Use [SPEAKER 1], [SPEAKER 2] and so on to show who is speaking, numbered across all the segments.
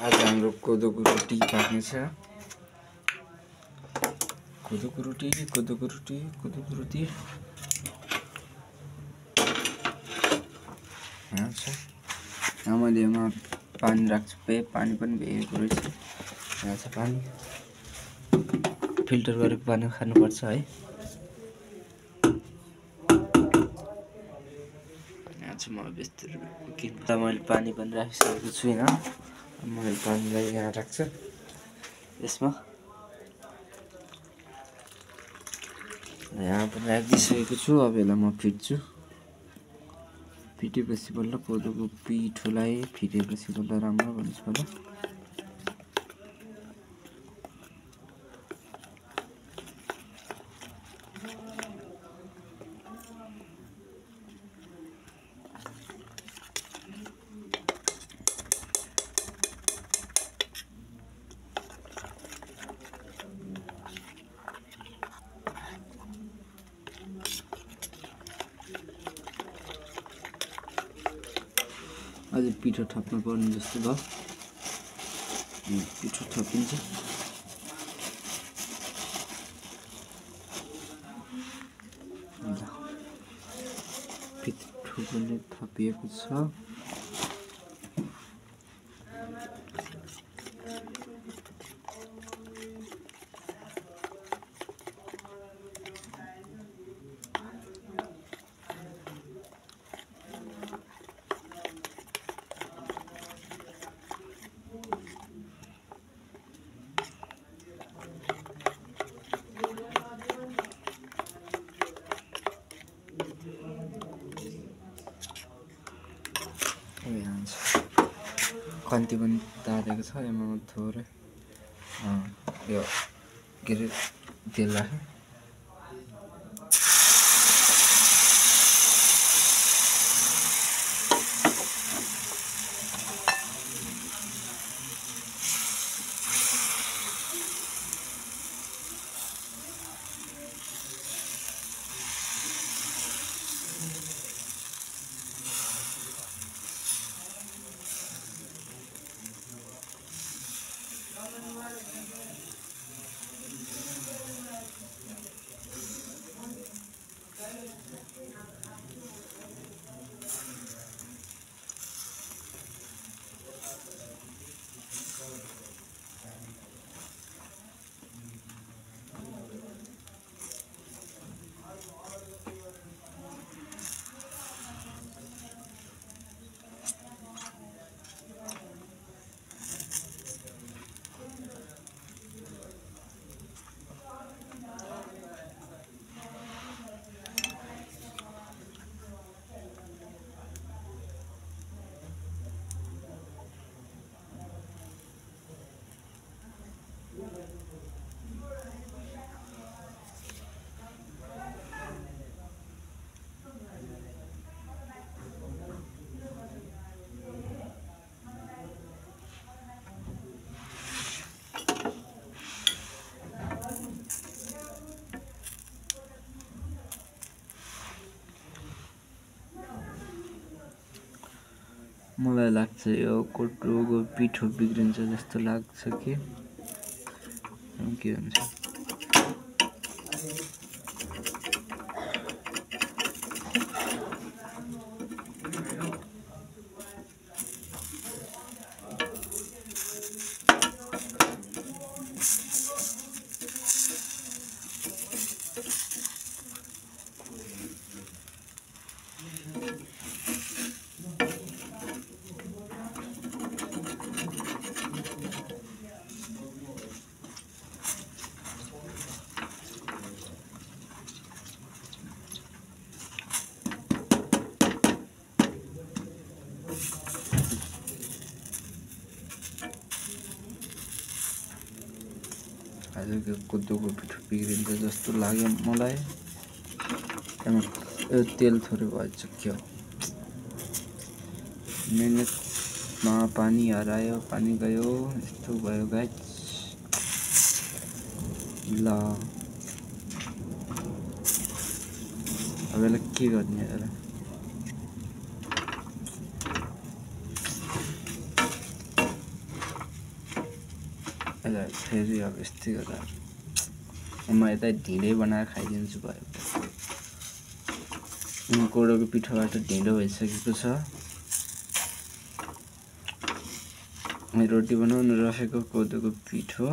[SPEAKER 1] आज हाम्रो कोदोको रोटी पाक्नेछ। कोदोको रोटी यहाँ मैले यहाँ पानी राख्छु। पानी पनि भेगेको रहेछ। यहाँ छ पानी। फिल्टर गरेको पानी खानुपर्छ है। यहाँ चाहिँ म बिस्तारै मैले पानी पनि राखिसकेको छु यहाँ। मैले पानीलाई यहाँ राख्छु। यसमा यहाँ पनि राखिदिइसकेको छु। अब यसलाई म फिट्छु। फिटेपछि बल्ल कोदोको पिठोलाई फिटेपछि बल्ल राम्रो बन्छ होला। अझै पिठो थप्नु पर्ने जस्तो भयो। पिठो थपिन्छ। पिठो पनि थपिएको छ। कन्ती पनि तारेको छ। यसमा थोरै यो के अरे तेल राखेँ। मलाई लाग्छ यो कोदोको पिठो बिग्रिन्छ जस्तो लाग्छ कि के हुन्छ। आजको कोदोको पिठो बिग्रिन्छ जस्तो लाग्यो मलाई। यो तेल थोरै भएछ क्या। मेहनतमा पानी हरायो, पानी गयो, यस्तो भयो गाइस। ल अब यसलाई के गर्ने होला। फेरि अब यस्तै गर्दा म यता ढिँडै बनाएर खाइदिन्छु भयो। कोदोको पिठोबाट ढिँडो भइसकेको छ। रोटी बनाउनु रफेको कोदोको पिठो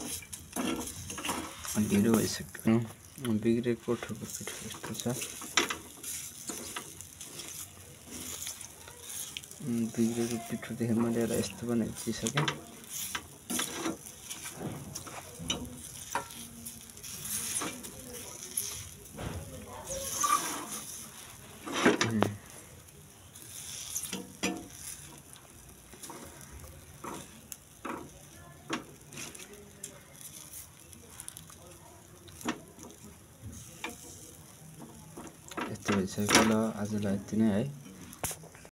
[SPEAKER 1] ढिँडो भइसक्यो। बिग्रेको कोठोको पिठो यस्तो छ। बिग्रेको पिठोदेखि मैले एउटा यस्तो बनाइदिइसकेँ। यस्तो भइसक्यो। ल आजलाई यति नै है।